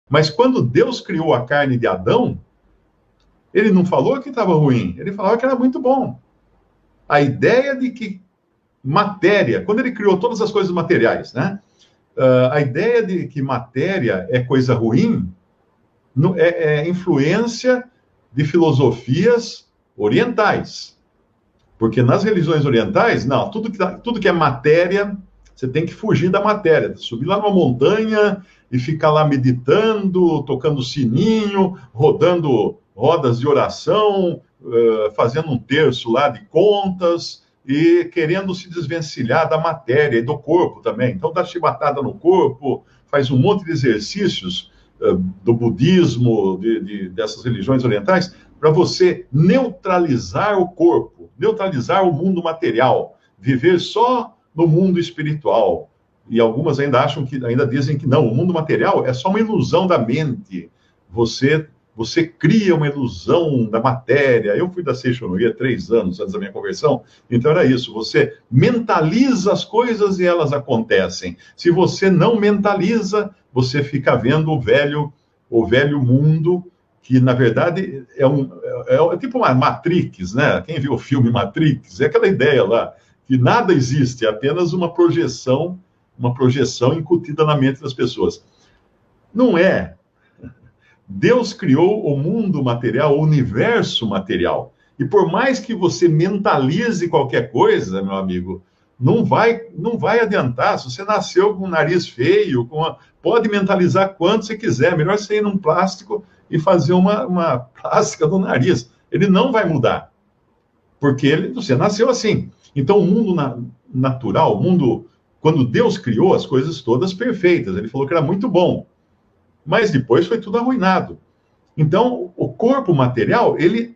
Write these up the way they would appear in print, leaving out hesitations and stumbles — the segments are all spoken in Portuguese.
Mas quando Deus criou a carne de Adão, ele não falou que estava ruim, ele falava que era muito bom. A ideia de que matéria, quando ele criou todas as coisas materiais, né? A ideia de que matéria é coisa ruim é influência de filosofias orientais. Porque nas religiões orientais, não, tudo que é matéria, você tem que fugir da matéria, subir lá numa montanha e ficar lá meditando, tocando sininho, rodando rodas de oração, fazendo um terço lá de contas e querendo se desvencilhar da matéria e do corpo também. Então dá chibatada no corpo, faz um monte de exercícios do budismo, dessas religiões orientais, para você neutralizar o corpo, neutralizar o mundo material, viver só no mundo espiritual. E algumas ainda dizem que não, o mundo material é só uma ilusão da mente. Você cria uma ilusão da matéria. Eu fui da Seixonoria há 3 anos antes da minha conversão, então era isso. Você mentaliza as coisas e elas acontecem. Se você não mentaliza, você fica vendo o velho mundo, que na verdade é tipo uma Matrix, né? Quem viu o filme Matrix? É aquela ideia lá, que nada existe, é apenas uma projeção incutida na mente das pessoas. Não é. Deus criou o mundo material, o universo material. E por mais que você mentalize qualquer coisa, meu amigo, não vai adiantar. Se você nasceu com um nariz feio, pode mentalizar quanto você quiser. Melhor você ir num plástico e fazer uma plástica do nariz. Ele não vai mudar, porque você nasceu assim. Então, o mundo natural, o mundo, quando Deus criou as coisas todas perfeitas, ele falou que era muito bom. Mas depois foi tudo arruinado. Então, o corpo material, ele,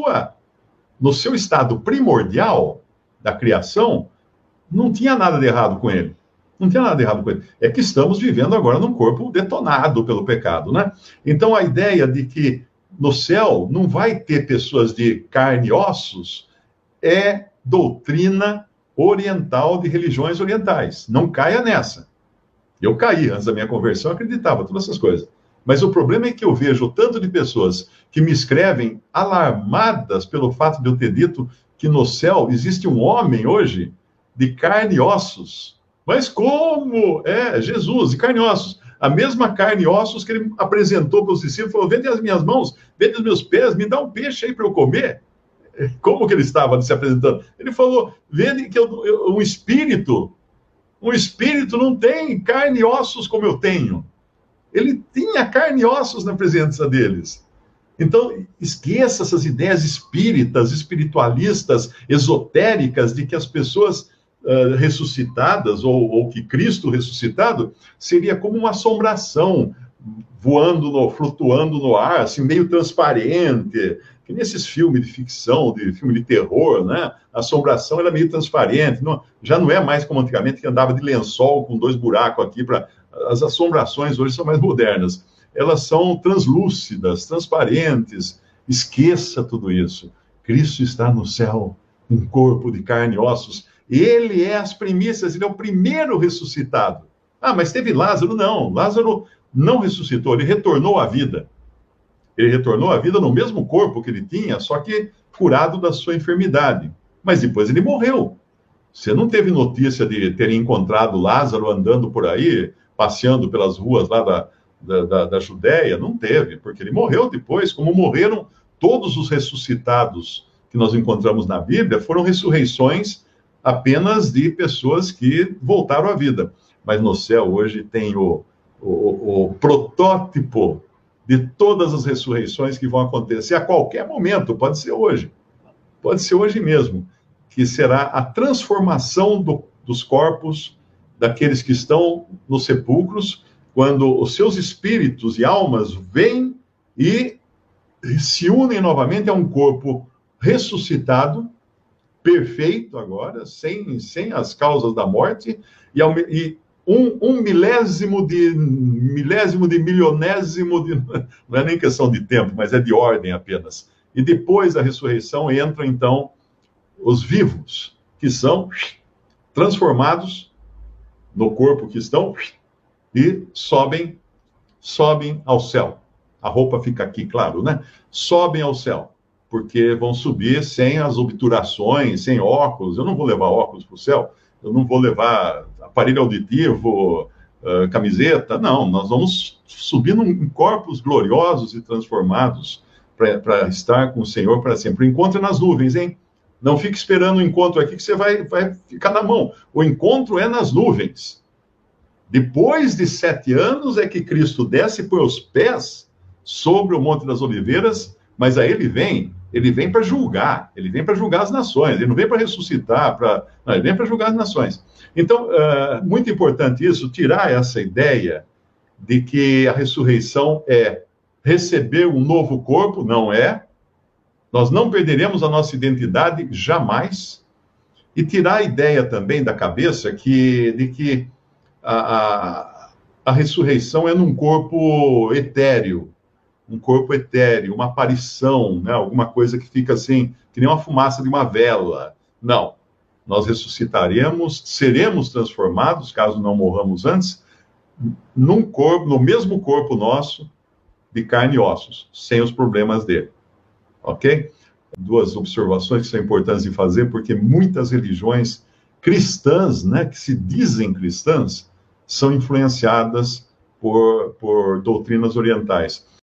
no seu estado primordial da criação, não tinha nada de errado com ele. Não tinha nada de errado com ele. É que estamos vivendo agora num corpo detonado pelo pecado, né? Então, a ideia de que no céu não vai ter pessoas de carne e ossos é doutrina oriental de religiões orientais. Não caia nessa. Eu caí antes da minha conversão, acreditava todas essas coisas. Mas o problema é que eu vejo o tanto de pessoas que me escrevem alarmadas pelo fato de eu ter dito que no céu existe um homem hoje de carne e ossos. Mas como? É, Jesus, de carne e ossos. A mesma carne e ossos que ele apresentou para os discípulos, falou, vede as minhas mãos, vede os meus pés, me dá um peixe aí para eu comer. Como que ele estava se apresentando? Ele falou, vede que um espírito não tem carne e ossos como eu tenho. Ele tinha carne e ossos na presença deles. Então, esqueça essas ideias espíritas, espiritualistas, esotéricas, de que as pessoas ressuscitadas, ou que Cristo ressuscitado, seria como uma assombração, flutuando no ar, assim, meio transparente, que nesses filmes de ficção, filme de terror, né? A assombração era meio transparente, já não é mais como antigamente, que andava de lençol com 2 buracos aqui. As assombrações hoje são mais modernas. Elas são translúcidas, transparentes. Esqueça tudo isso. Cristo está no céu, um corpo de carne e ossos. Ele é as primícias, ele é o primeiro ressuscitado. Ah, mas teve Lázaro? Não, Lázaro não ressuscitou, ele retornou à vida. Ele retornou à vida no mesmo corpo que ele tinha, só que curado da sua enfermidade. Mas depois ele morreu. Você não teve notícia de ter encontrado Lázaro andando por aí, passeando pelas ruas lá da Judéia? Não teve, porque ele morreu depois, como morreram todos os ressuscitados que nós encontramos na Bíblia, foram ressurreições apenas de pessoas que voltaram à vida. Mas no céu hoje tem o protótipo de todas as ressurreições que vão acontecer a qualquer momento, pode ser hoje mesmo, que será a transformação dos corpos daqueles que estão nos sepulcros, quando os seus espíritos e almas vêm e se unem novamente a um corpo ressuscitado, perfeito agora, sem as causas da morte, e um milésimo de milionésimo de... Não é nem questão de tempo, mas é de ordem apenas. E depois da ressurreição entram, então, os vivos, que são transformados no corpo que estão e sobem sobem ao céu. A roupa fica aqui, claro, né? Sobem ao céu, porque vão subir sem as obturações, sem óculos. Eu não vou levar óculos para o céu, eu não vou levar aparelho auditivo, camiseta, não. Nós vamos subir em corpos gloriosos e transformados para estar com o Senhor para sempre. O encontro é nas nuvens, hein? Não fique esperando o encontro aqui que você vai ficar na mão. O encontro é nas nuvens. Depois de 7 anos é que Cristo desce e põe os pés sobre o Monte das Oliveiras, mas aí ele vem para julgar, ele vem para julgar as nações, ele não vem para ressuscitar, não, ele vem para julgar as nações. Então, muito importante isso, tirar essa ideia de que a ressurreição é receber um novo corpo, não é. Nós não perderemos a nossa identidade jamais, e tirar a ideia também da cabeça de que a ressurreição é num corpo etéreo, uma aparição, né? Alguma coisa que fica assim, que nem uma fumaça de uma vela. Não. Nós ressuscitaremos, seremos transformados, caso não morramos antes, num corpo, no mesmo corpo nosso, de carne e ossos, sem os problemas dele. Ok? 2 observações que são importantes de fazer, porque muitas religiões cristãs, né, que se dizem cristãs, são influenciadas por doutrinas orientais.